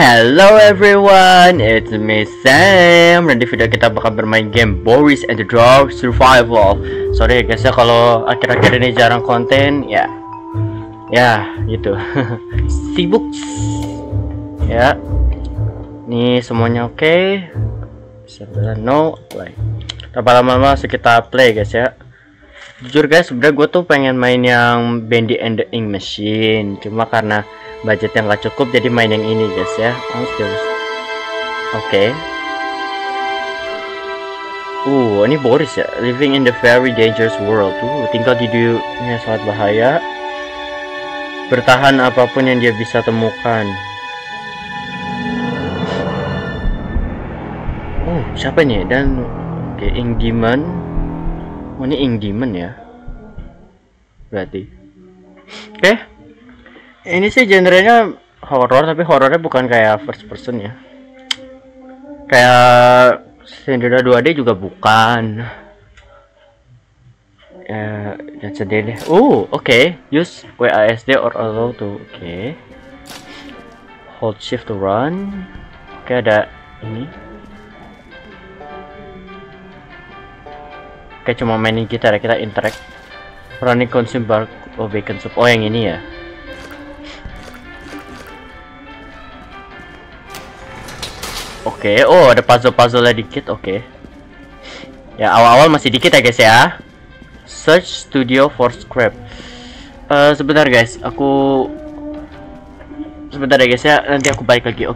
Hello everyone, it's me Sam. Dan di video kita bakal bermain game Boris and the Dog Survival. Sorry guys ya kalau akhir-akhir ini jarang konten ya. Ya gitu. Sibuk. Ya. Nih semuanya oke. Bisa no play. Tanpa lama-lama kita play guys ya. Jujur guys, sebenernya gue tuh pengen main yang Bendy and the Ink Machine, cuma karena budget yang gak cukup jadi main yang ini guys ya. Oke. Ini Boris ya, living in the very dangerous world. Tinggal di dunia sangat bahaya, bertahan apapun yang dia bisa temukan. Siapa nih? Dan Ink Demon. Ini Ink Demon ya berarti. Oke. Ini sih genrenya horror, tapi horornya bukan kayak first person ya, kayak Cinderella 2D juga bukan ya. Jangan sedih deh. Oke. Use WASD or allow to. Hold shift to run. Ada ini. Kayak cuma mainin gitar ya, kita interact. Running consume bar of bacon soup. Yang ini ya. Ada puzzle-puzzle dikit. Ya awal-awal masih dikit ya guys ya. Search studio for scrap. Sebentar guys, sebentar ya guys ya, nanti aku balik lagi.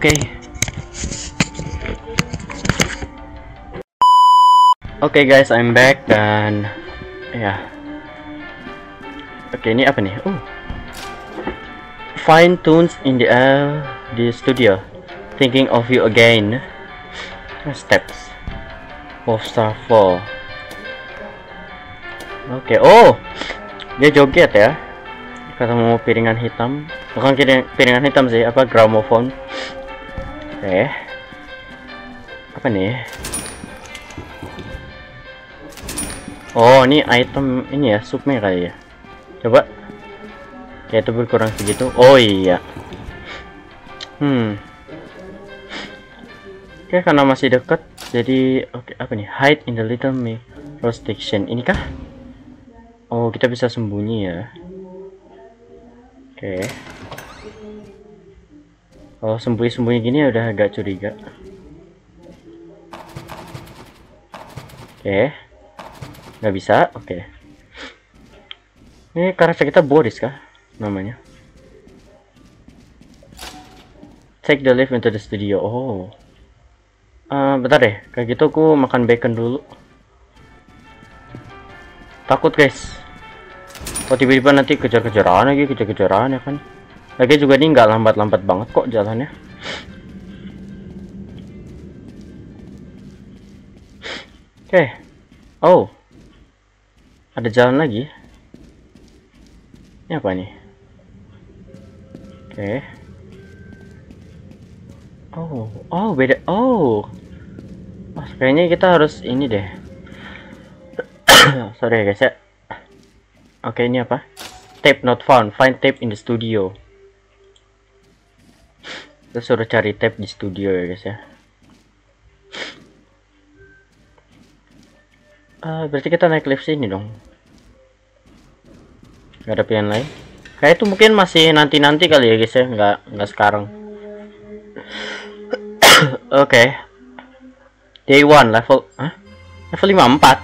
Oke guys, I'm back dan ya. Ini apa nih? Find tunes in the studio. Thinking of you again. Steps. Star 4. Dia joget ya. Ketemu piringan hitam. Bukan piringan hitam sih, gramophone. Apa nih? Ini item ini ya, supnya kali ya. Coba. Kayak itu berkurang segitu. Iya. Karena masih dekat, jadi apa nih? Hide in the little mirror station. Ini kah? Kita bisa sembunyi ya. Kalau sembunyi gini udah agak curiga. Nggak bisa. Ini karakter kita Boris kah namanya? Take the lift into the studio. Bentar deh, kayak gitu aku makan bacon dulu. Takut guys. Tiba-tiba nanti kejar-kejaran ya kan. Lagi juga ini nggak lambat-lambat banget kok jalannya. Ada jalan lagi. Ini apa nih? Beda. Kayaknya kita harus ini deh. Sorry ya guys ya. Ini apa? Tape not found. Find tape in the studio. Kita suruh cari tape di studio ya guys ya. Berarti kita naik lift sini dong. Gak ada pilihan lain. Kayak itu mungkin masih nanti kali ya guys ya, nggak sekarang. Day 1 level 54.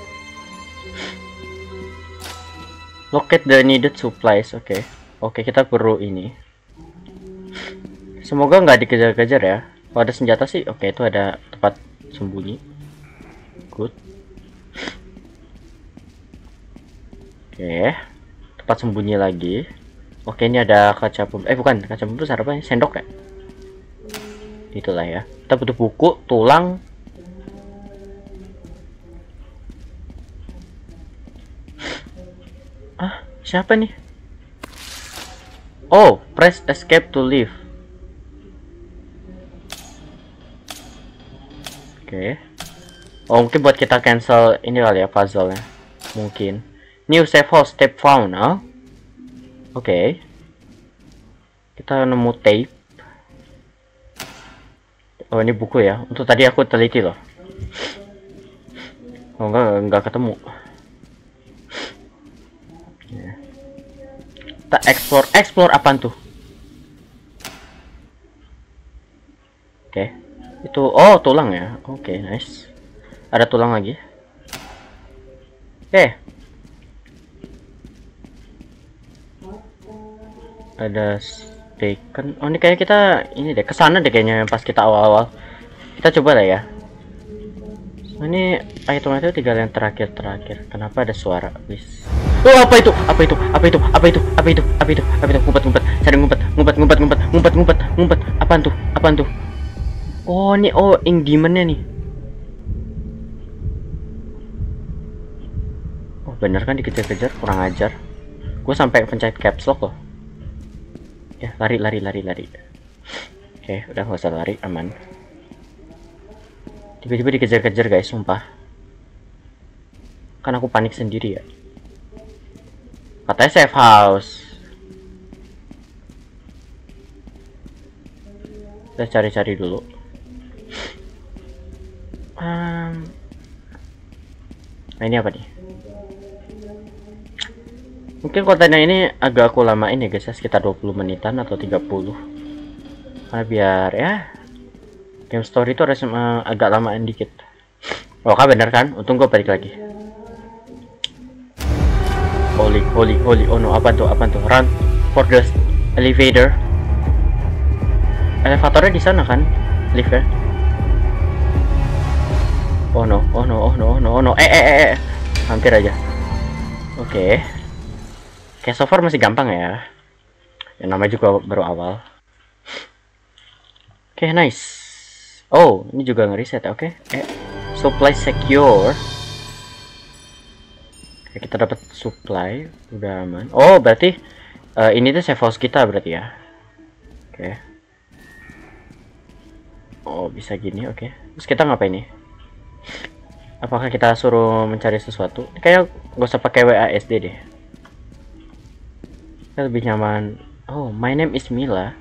Locate the needed supplies. Kita perlu ini. Semoga nggak dikejar-kejar ya. Kalau ada senjata sih itu ada tempat sembunyi. Good. Tempat sembunyi lagi. Ini ada kaca bukan kaca pembesar, apa ya? Sendok ya? Itulah ya. Kita butuh buku, tulang. Siapa nih? Press escape to leave. Mungkin buat kita cancel ini kali ya, puzzle-nya. Mungkin. New save house, tape found. Kita nemu tape. Oh, ini buku ya. Untuk tadi aku teliti loh. Oh, enggak ketemu. Ya. Kita explore apaan tuh? Oke. Itu tulang ya. Oke, nice. Ada tulang lagi. Ada bacon. Oh, ini kayak kita ini deh kesana deh kayaknya pas kita awal-awal. Kita coba lah ya. Ini item itu tinggal yang terakhir. Kenapa ada suara, please? Oh, apa itu? Ngumpet. Cari ngumpet. Apaan tuh? Oh, ini ink demonnya nih. Oh, bener kan dikejar-kejar, kurang ajar. Gue sampai pencet caps lock loh. Ya, lari. Oke, udah nggak usah lari, aman. Tiba-tiba dikejar-kejar guys, sumpah. Kan aku panik sendiri ya. Katanya safe house. Kita cari-cari dulu. Nah, ini apa nih? Mungkin kontennya ini agak aku lamain ya guys ya, sekitar 20 menitan atau 30. Karena biar ya game story itu harus agak lamaan dikit. Oh, kan bener kan? Untung gue balik lagi. Holy. Oh no, apa tuh? Run for the elevator. Elevatornya di sana kan? Liftnya. Oh no. Hampir aja. Oke. Kayak so far masih gampang ya. Yang namanya juga baru awal. Oke, nice. Oh, ini juga ngereset ya. Oke. Supply secure. Oke, kita dapat supply, udah aman. Oh, berarti ini tuh safe house kita berarti ya. Oke. Oh, bisa gini, oke. Terus kita ngapain nih? Apakah kita suruh mencari sesuatu? Kayak gak usah pakai WASD deh. Lebih nyaman. Oh, my name is Mila.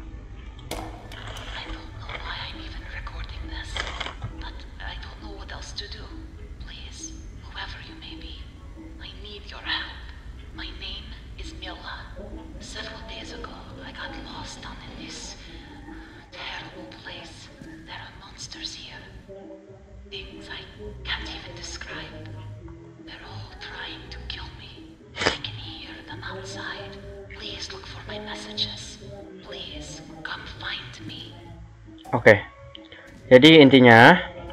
Oke. Jadi intinya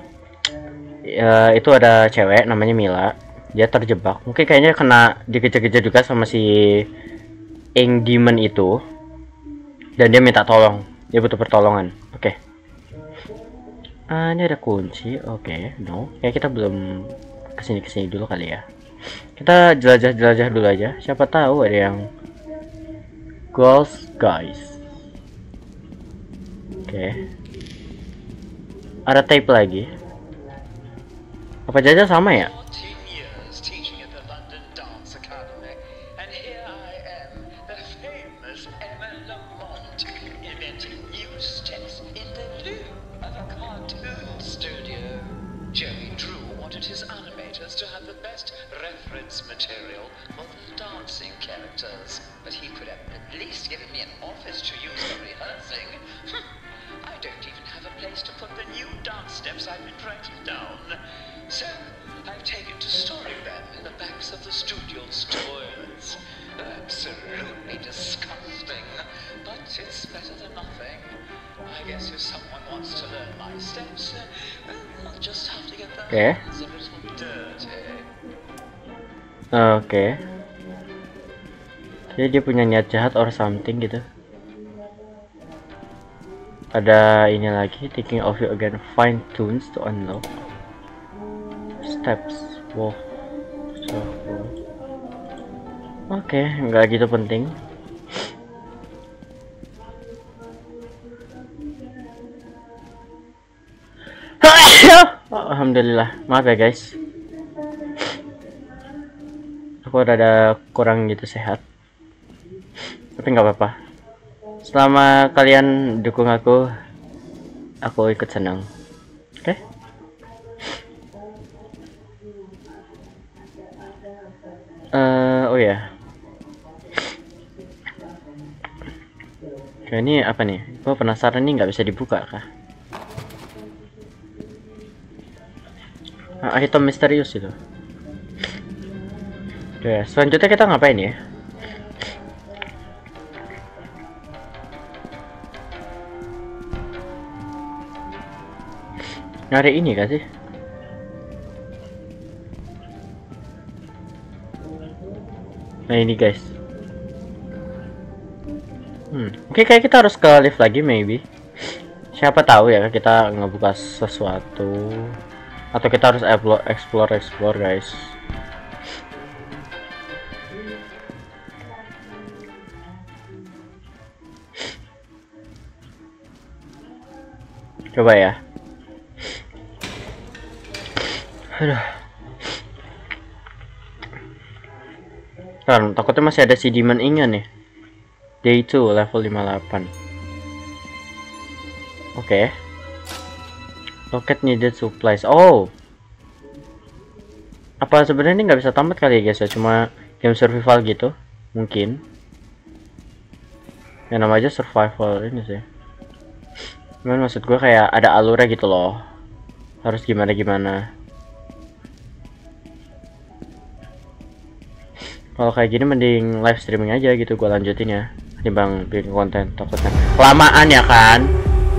itu ada cewek namanya Mila. Dia terjebak. Mungkin kayaknya kena dikejar-kejar juga sama si ink demon itu. Dan dia minta tolong. Dia butuh pertolongan. Oke. Ini ada kunci. Oke, no. Kayak kita belum kesini dulu kali ya. Kita jelajah dulu aja. Siapa tahu ada yang goals, guys. Oke. Ada tape lagi. Apa jajan sama ya? Oke. Jadi dia punya niat jahat or something gitu. Ada ini lagi, thinking of you again, find tunes to unlock steps. Wow. So cool. Oke, nggak gitu penting. Alhamdulillah, maaf ya guys. Aku ada kurang gitu sehat. Tapi nggak apa-apa. Selama kalian dukung aku ikut senang. Oke. Oh ya. Oke, ini apa nih? Gue penasaran nih, nggak bisa dibuka kah? Item misterius itu. Oke, selanjutnya kita ngapain ya? Nyari ini gak sih? Nah ini guys. Oke, kayak kita harus ke lift lagi maybe. Siapa tahu ya kita ngebuka sesuatu. Atau kita harus explore guys. Coba ya. Aduh. Kan takutnya masih ada si Demon Inga nih. Day 2 level 58. Oke. Locket needed supplies. Oh. Apa sebenarnya ini nggak bisa tamat kali ya guys ya? Cuma game survival gitu. Mungkin. Ya nama aja survival ini sih. Cuman maksud gue kayak ada alurnya gitu loh. Harus gimana-gimana. Kalau kayak gini mending live streaming aja gitu, gue lanjutin ya, timbang bikin konten. Takutnya kelamaan ya kan.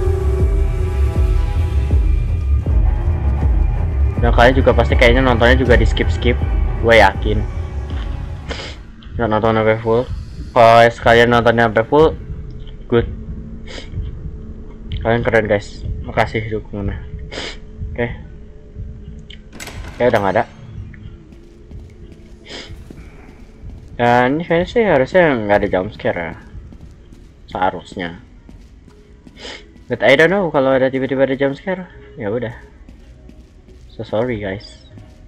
Dan kalian juga pasti kayaknya nontonnya juga di skip, gue yakin. Nggak nonton sampai full. Kalau sekalian nontonnya sampai full, good. Kalian keren guys, makasih dukungannya. Oke, udah nggak ada. Dan ini kayaknya sih harusnya nggak ada jump scare ya, seharusnya. But I don't know, kalau ada tiba-tiba ada jump scare, ya udah. So sorry guys.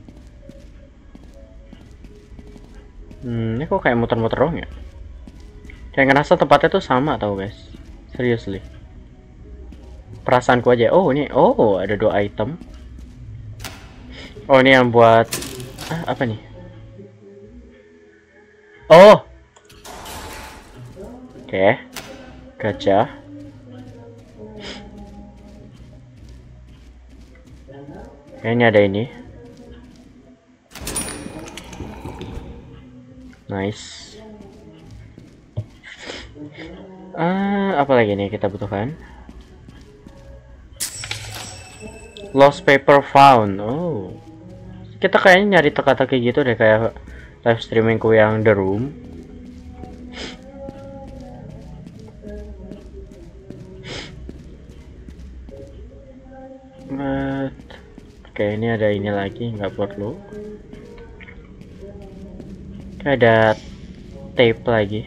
Ini kok kayak muter-muter dong ya? Kayak ngerasa tempatnya tuh sama tau guys. Seriously. Perasaanku aja. Oh ini, oh ada 2 item. Oh ini yang buat apa nih? Oh, oke, gajah. Kayaknya ada ini. Nice. Apa lagi nih kita butuhkan? Lost paper found. Oh, kita kayaknya nyari teka-teki gitu deh, kayak live streamingku yang The Room. Oke, ini ada ini lagi, nggak perlu. Ada tape lagi.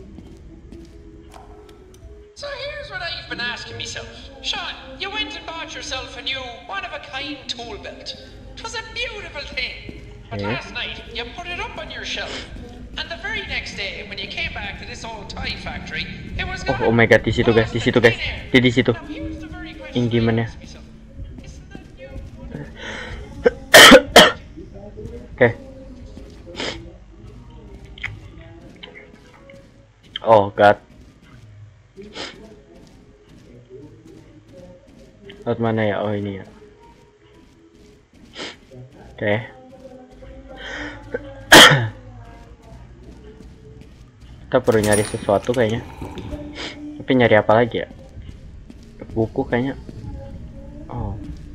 So here's what I've been asking myself. Sean, you went and bought yourself a new one-of-a-kind tool belt. It was a beautiful thing. But last night, you put it up on your shelf. And the very next day, when you came back to this old toy factory, it was gone. Oh my god, di situ guys, di situ guys. Dia di situ. Ini gimana? Oke. Oh god. Laut mana ya? Oh ini ya. Oke. Kita perlu nyari sesuatu kayaknya. Tapi nyari apa lagi ya? Buku kayaknya. Oh.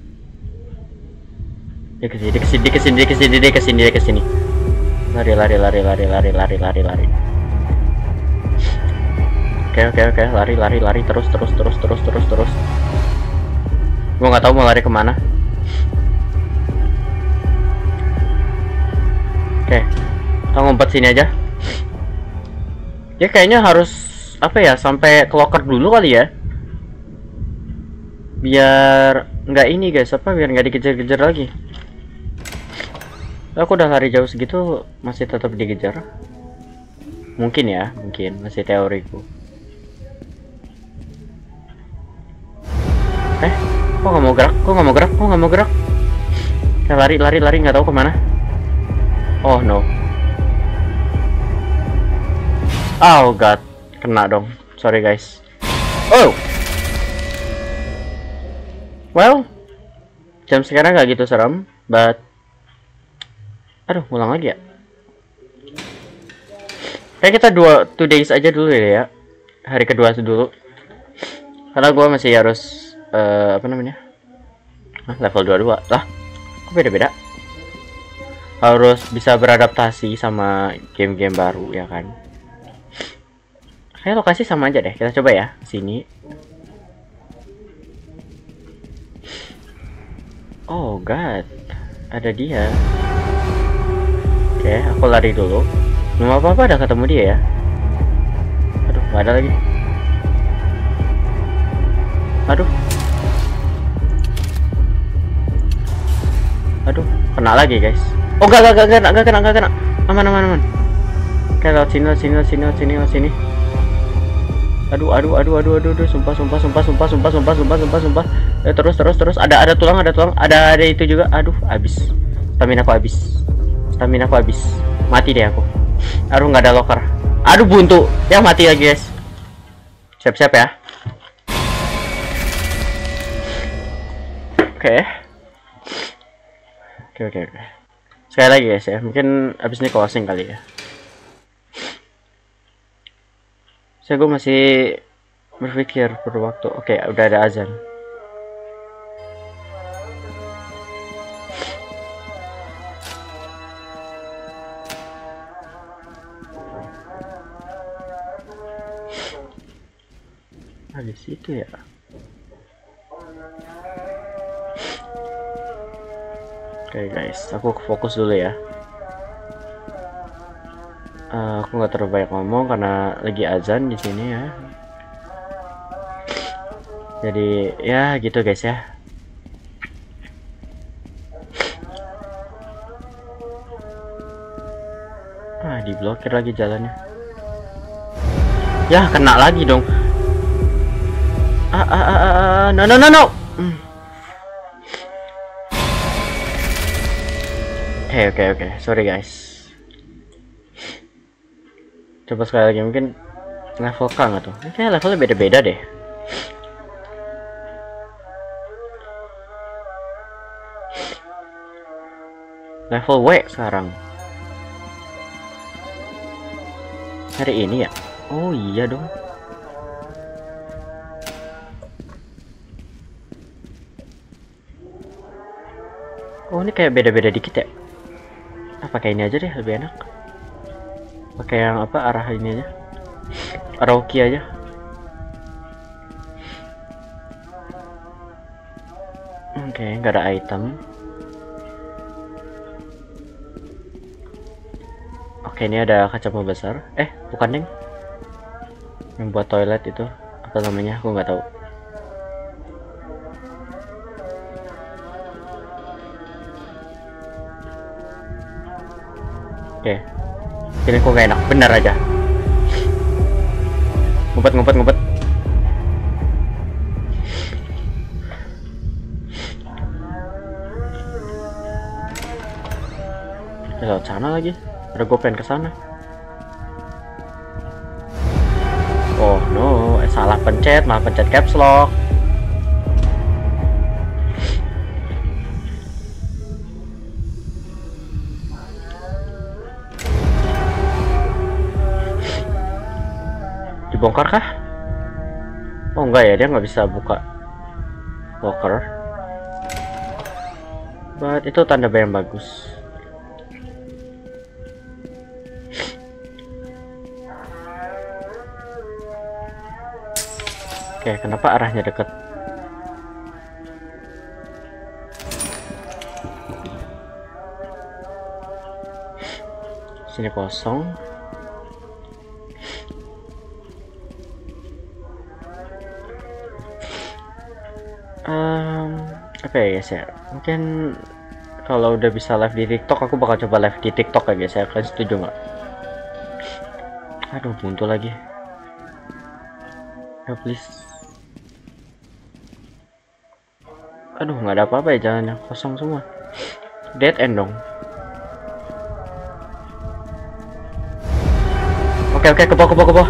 Dia kesini. Lari. Oke. Lari terus. Gua nggak tahu mau lari kemana. Oke, kita ngumpet sini aja. Ya kayaknya harus apa ya, sampai ke locker dulu kali ya, biar nggak ini guys, biar nggak dikejar-kejar lagi. Aku udah lari jauh segitu masih tetap dikejar. Mungkin masih teoriku. Kok nggak mau gerak? Kok nggak mau gerak? Kok nggak mau gerak? Ya, lari nggak tahu kemana. Oh no. Oh god, kena dong. Sorry guys. Oh. Well, jam sekarang nggak gitu serem, but aduh, ulang lagi ya. Kayak kita 2 days aja dulu ya. Hari kedua dulu. Karena gue masih harus apa namanya? Level 22 lah. Kok beda-beda? Harus bisa beradaptasi sama game-game baru ya kan. Kayak lokasi sama aja deh. Kita coba ya sini. Oh god, ada dia. Oke, aku lari dulu. Belum apa-apa udah ketemu dia ya. Aduh, nggak ada lagi. Aduh. Aduh, kena lagi guys. Oh enggak kena. Aman. Oke, lewat sini. Aduh. Sumpah. Terus. Ada tulang. Ada itu juga. Aduh, habis. Stamina aku habis. Mati deh aku. Aduh, nggak ada locker. Aduh, buntu. Ya mati lagi guys. Siap-siap ya. Oke. Sekali lagi guys ya. Mungkin abis ini closing kali ya. Gue masih berpikir berwaktu. Oke, udah ada azan. Di situ ya. Oke guys, aku fokus dulu ya. Aku nggak terlalu banyak ngomong karena lagi azan di sini ya. Jadi ya gitu guys ya. Diblokir lagi jalannya. Ya kena lagi dong. No. Oke. Sorry guys. Coba sekali lagi, mungkin level K nggak tuh? Kayaknya levelnya beda-beda deh. Level W sekarang. Hari ini ya? Oh iya dong. Oh ini kayak beda-beda dikit ya? Pakai ini aja deh, lebih enak. Pakai yang apa, arah ini aja, Aroki aja. Oke, nggak ada item. Oke, ini ada kaca pembesar. Bukan deng, yang buat toilet itu apa namanya, aku nggak tahu. Oke, ini kok gak enak, bener aja. Ngumpet. Lewat sana lagi. Ada gue pengen kesana. Oh no, salah pencet, malah pencet caps lock. Dibongkar kah? Oh enggak ya, dia nggak bisa buka locker. But itu tanda yang bagus. Oke, kenapa arahnya deket? Sini kosong. Apa ya guys ya, mungkin kalau udah bisa live di TikTok, aku bakal coba live di TikTok ya guys ya. Kalian setuju nggak? Aduh, buntu lagi ya, please. Aduh, nggak ada apa-apa ya, jalannya kosong semua. Dead end dong. Oke, ke bawah.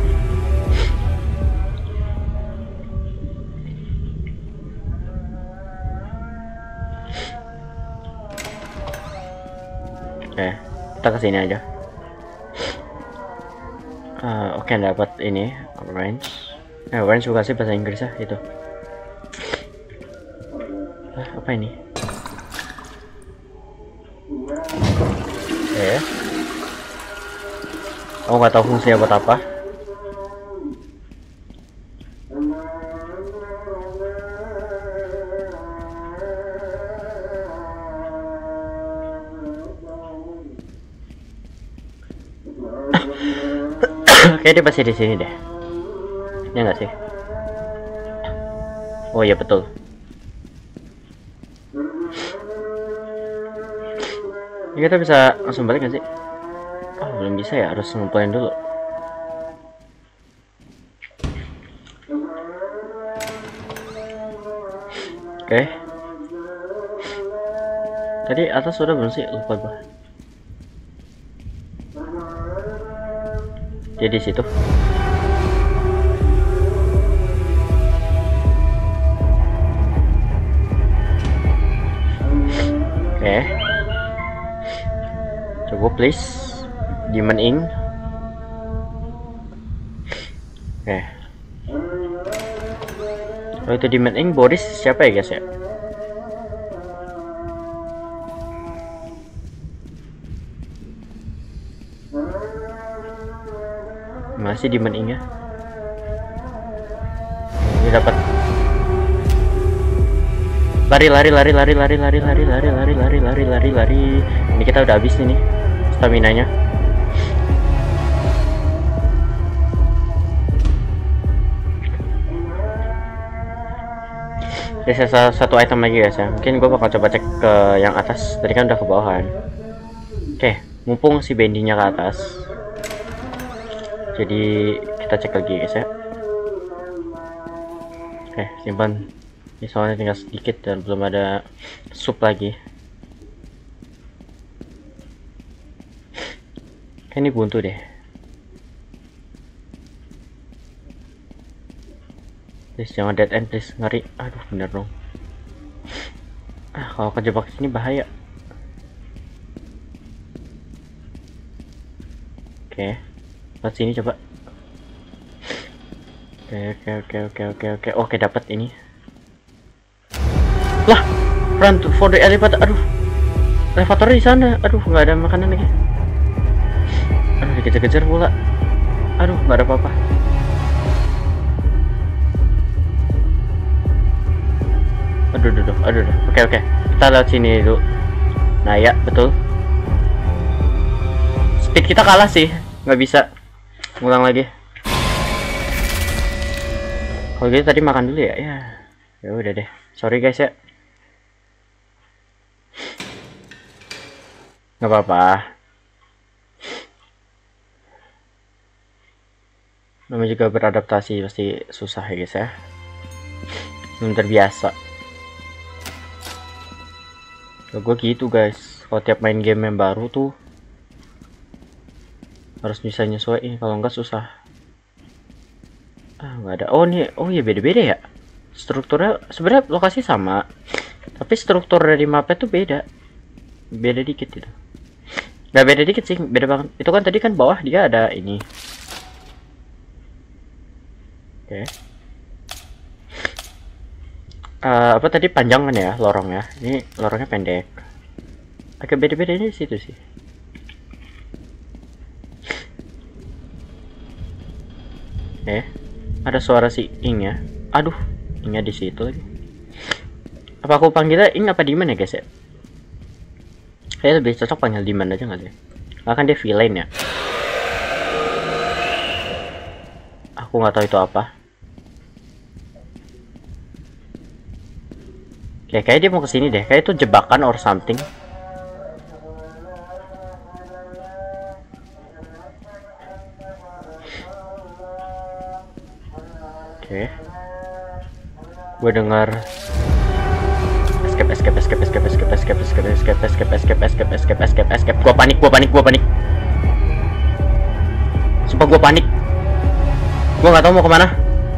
Kita kesini aja. Oke, dapat ini orange. Orange bukan sih bahasa Inggris ya itu. Apa ini? Oh, nggak tahu fungsinya buat apa. Kayak dia pasti di sini deh. Ya nggak sih? Oh iya betul. Ini kita bisa langsung balik nggak sih? Oh, belum bisa ya, harus ngumpulin dulu. Oke. Tadi atas sudah belum sih? Lupa gua. Dia di situ. Oke. Coba please. Demon Ink. Oke. Oh, itu Demon Ink Boris siapa ya guys ya? Masih Demon Ink ya? Ini dapat. Lari. Ini kita udah habis nih stamina-nya. Ada satu item lagi guys ya. Mungkin gue bakal coba cek ke yang atas. Tadi kan udah ke bawahan. Oke, mumpung si bendinya ke atas, jadi kita cek lagi guys ya. Oke, simpan. Ini soalnya tinggal sedikit dan belum ada sup lagi. Ini buntu deh. Please jangan dead end please, ngeri. Aduh bener dong. Kalau kejebak sini bahaya. Oke, lewat sini coba. Oke, dapat ini. Lah, run for the elevator. Aduh, elevatornya di sana. Aduh, nggak ada makanan lagi. Aduh, dikejar-kejar pula. Aduh, nggak ada apa-apa. Aduh. Oke. Kita lewat sini dulu. Nah ya, betul. Speed kita kalah sih, nggak bisa ngulang lagi. Kalau gitu tadi makan dulu ya. Ya udah deh. Sorry guys ya. Nggak apa-apa. Namanya juga beradaptasi pasti susah ya guys ya. Belum terbiasa. Gue gitu guys. Kalau tiap main game yang baru tuh harus bisa nyesuaiin, kalau enggak susah. Nggak ada. Oh nih, oh ya beda-beda ya. Strukturnya sebenarnya lokasi sama, tapi struktur dari mapnya tuh beda dikit gitu. Nggak beda dikit sih, beda banget. Itu kan tadi kan bawah dia ada ini. Oke. Apa tadi panjang kan ya lorongnya? Ini lorongnya pendek. Agak beda-beda di situ sih. Ada suara si Ing ya. Aduh, Ingnya di situ lagi. Apa aku panggilnya Ing apa Diman ya guys ya? Kayaknya lebih cocok panggil Diman aja nggak sih? Karena kan dia villain ya. Aku nggak tahu itu apa. Kayak dia mau kesini deh. Kayak itu jebakan or something. Oke. Gue dengar escape. Gua panik. Sumpah gua panik. Gua nggak tahu mau kemana.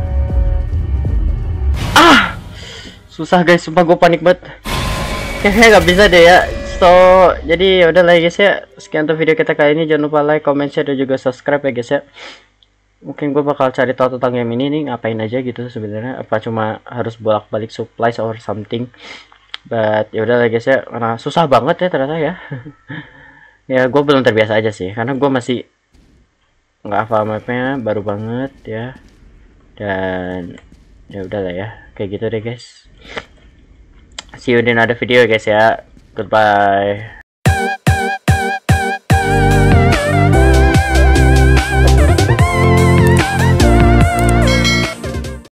Susah guys, sumpah gua panik banget. Kayaknya nggak bisa deh ya. So, jadi udah lah guys ya. Sekian untuk video kita kali ini. Jangan lupa like, comment, share, dan juga subscribe ya guys ya. Mungkin gue bakal cari tahu tentang game ini nih, ngapain aja gitu sebenarnya. Apa cuma harus bolak-balik supplies or something. But ya udah lah guys ya, karena susah banget ya ternyata ya. Ya gue belum terbiasa aja sih, karena gue masih nggak hafal mapnya, baru banget ya. Dan ya udah lah ya, kayak gitu deh guys. See you in another video guys ya. Goodbye.